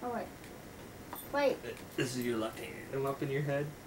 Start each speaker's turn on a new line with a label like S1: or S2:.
S1: Oh, wait. Wait.
S2: This is your left hand. I'm up in your head.